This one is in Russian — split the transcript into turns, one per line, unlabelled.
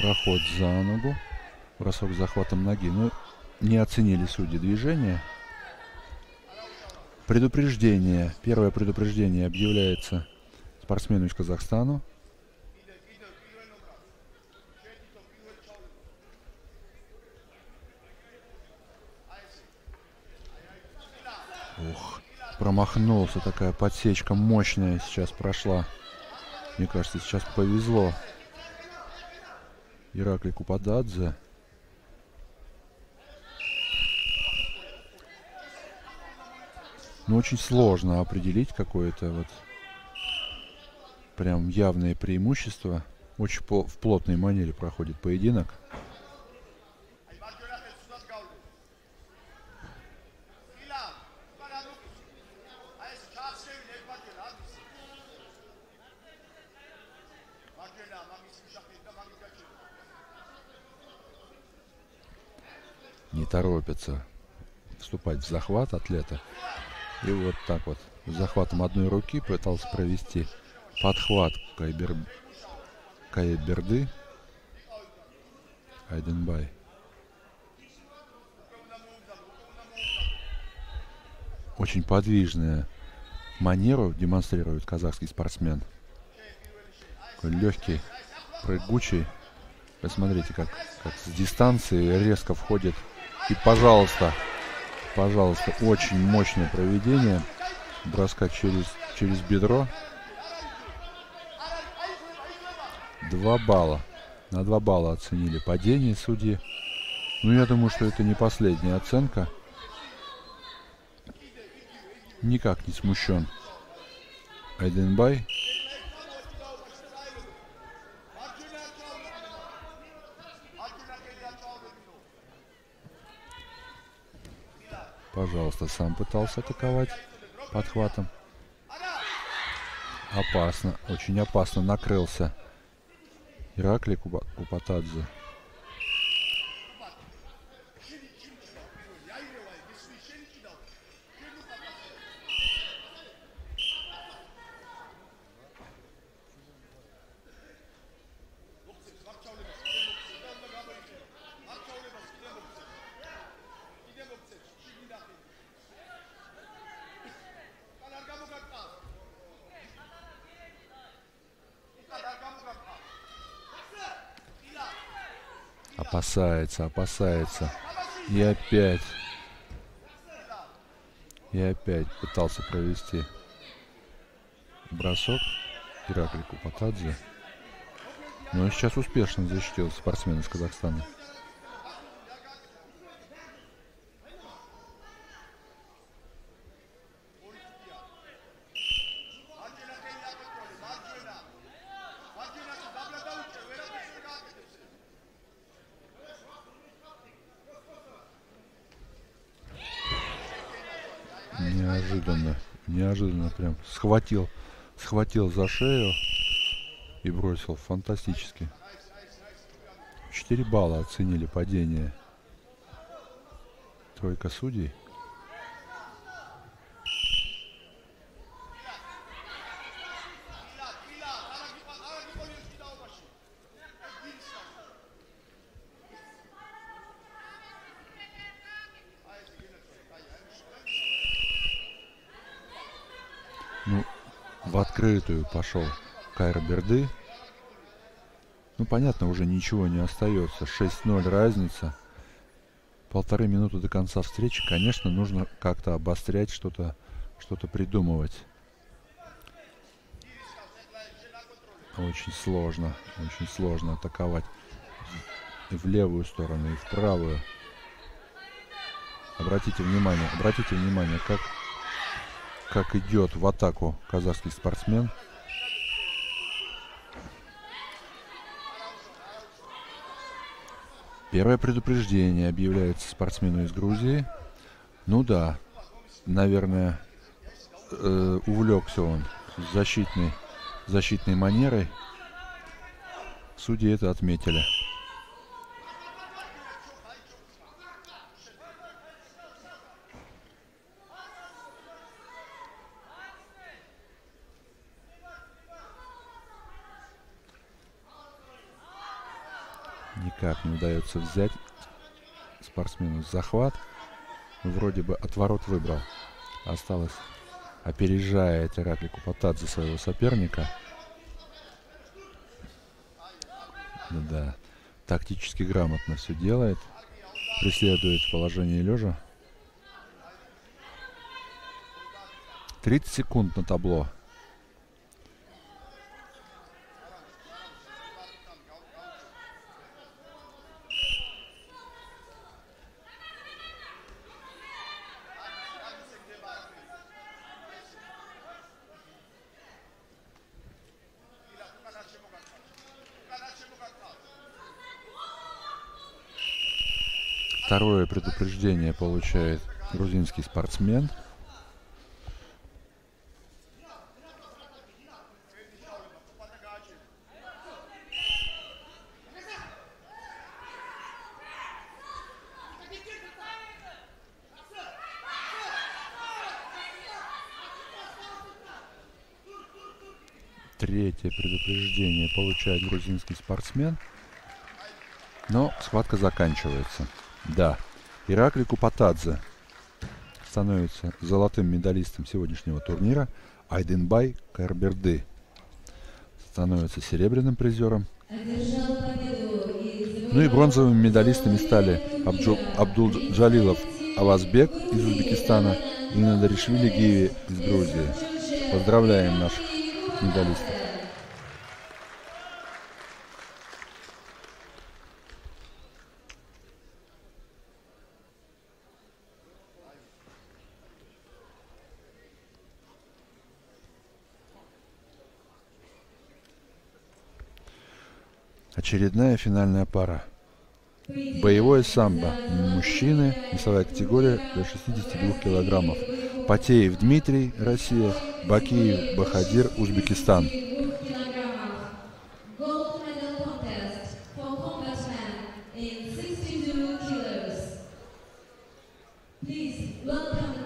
Проход за ногу. Бросок с захватом ноги. Ну, не оценили судьи движение. Предупреждение. Первое предупреждение объявляется спортсмену из Казахстана. Ух, промахнулся. Такая подсечка мощная сейчас прошла. Мне кажется, сейчас повезло Ираклию Купатадзе. Но очень сложно определить какое-то вот прям явное преимущество. Очень в плотной манере проходит поединок. Не торопится вступать в захват атлета. И вот так вот с захватом одной руки пытался провести подхват Каеберды Айденбай. Очень подвижная манеру демонстрирует казахский спортсмен. Такой легкий, прыгучий. Посмотрите, как с дистанции резко входит. И, пожалуйста, очень мощное проведение броска через бедро. 2 балла. На 2 балла оценили падение судьи. Ну, я думаю, что это не последняя оценка. Никак не смущен Айденбай. Пожалуйста, сам пытался атаковать подхватом. Опасно, очень опасно накрылся Ираклий Купатадзе. Опасается. И опять пытался провести бросок Ираклий Купатадзе. Но сейчас успешно защитил спортсмен из Казахстана. Неожиданно прям схватил за шею и бросил фантастически. 4 балла оценили падение. Тройка судей. Ну, в открытую пошел Каеберды. Ну, понятно, уже ничего не остается. 6-0 разница. 1,5 минуты до конца встречи. Конечно, нужно как-то обострять, что-то придумывать. Очень сложно атаковать и в левую сторону, и в правую. Обратите внимание, как идет в атаку казахский спортсмен. Первое предупреждение объявляется спортсмену из Грузии. Ну да, наверное, увлекся он защитной манерой. Судьи это отметили. Никак не удается взять спортсмену захват. Вроде бы отворот выбрал. Осталось, опережает Иракли Купатадзе своего соперника. Да, тактически грамотно все делает. Преследует положение лежа. 30 секунд на табло. Второе предупреждение получает грузинский спортсмен. Третье предупреждение получает грузинский спортсмен. Но схватка заканчивается. Да, Иракли Купатадзе становится золотым медалистом сегодняшнего турнира. Айдынбай Кайрберды становится серебряным призером. Ну и бронзовыми медалистами стали Абдулджалилов Авазбек из Узбекистана и Надаришвили Гиви из Грузии. Поздравляем наших медалистов. Очередная финальная пара. Боевое самбо. Мужчины. Весовая категория до 62 килограммов. Потеев Дмитрий, Россия. Бакиев Бахадир, Узбекистан.
Please welcome